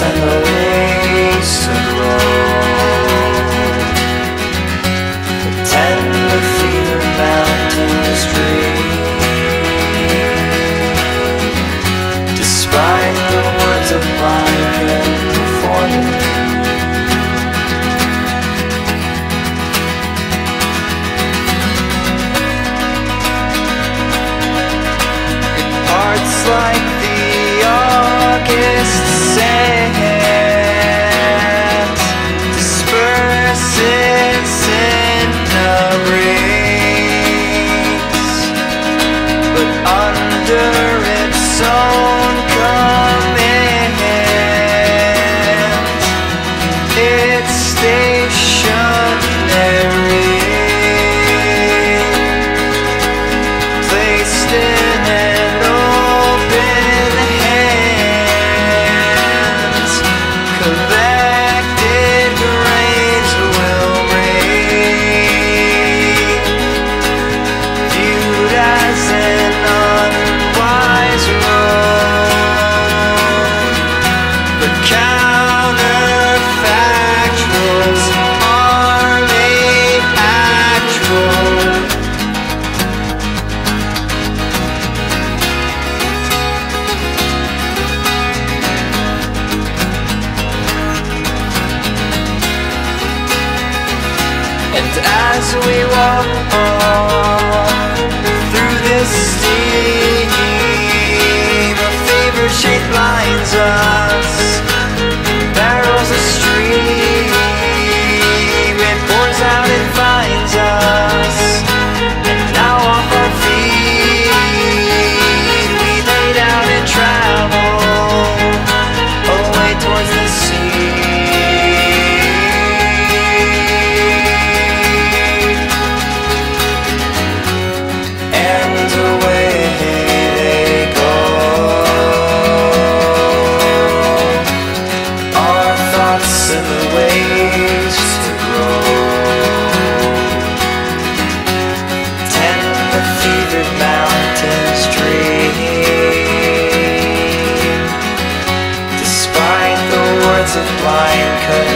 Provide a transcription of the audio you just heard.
and the wasted road, the tender fever mountains dream. Despite the words of life and performance, parts like the August sand disperses in the breeze, but under its own command, it's stationary, placed in an open hand. Collected grains will reign, viewed as an unwise road, but counterfactuals are made actual. And as we walk through this steam, a favorite shape blinds us, barrels a stream, it pours out and finds us, and now off our feet we lay down and travel away towards the sea. And away they go, our thoughts in the ways to grow, tender fevered mountains dream, despite the words of blind